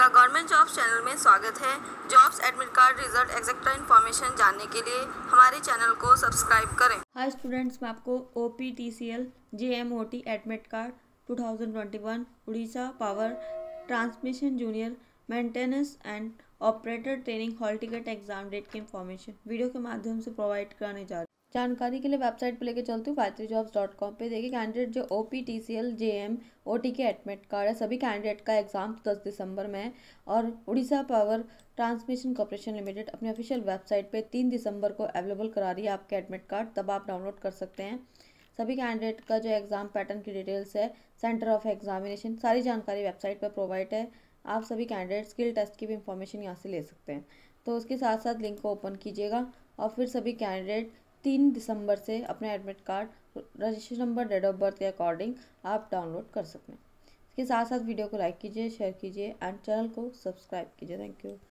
आपका government jobs channel में स्वागत है। Jobs admit card result etcetera information जानने के लिए हमारे चैनल को सब्सक्राइब करें। हाय स्टूडेंट्स, मैं आपको OPTCL JMOT admit card 2021 Orissa power transmission junior maintenance and operator training hall ticket exam date की इंफॉर्मेशन वीडियो के माध्यम से प्रोवाइड कराने जा रही हूँ। जानकारी के लिए वेबसाइट पे लेके चलती हूँ gayatrijobs.com पे। देखिए, कैंडिडेट जो OPTCL JMOT के एडमिट कार्ड है, सभी कैंडिडेट का एग्जाम 10 दिसंबर में है और Orissa power transmission corporation limited अपने ऑफिशियल वेबसाइट पे 3 दिसंबर को अवेलेबल करा रही है आपके एडमिट कार्ड, तब आप डाउनलोड कर सकते हैं। सभी कैंडिडेट का जो एग्ज़ाम पैटर्न की डिटेल्स है, सेंटर ऑफ एग्जामिनेशन, सारी जानकारी वेबसाइट पर प्रोवाइड है। आप सभी कैंडिडेट स्किल टेस्ट की भी इंफॉर्मेशन यहाँ से ले सकते हैं। तो उसके साथ साथ लिंक को ओपन कीजिएगा और फिर सभी कैंडिडेट 3 दिसंबर से अपने admit card registration number, date of birth के अकॉर्डिंग आप डाउनलोड कर सकते हैं। इसके साथ साथ वीडियो को लाइक कीजिए, शेयर कीजिए एंड चैनल को सब्सक्राइब कीजिए। Thank you.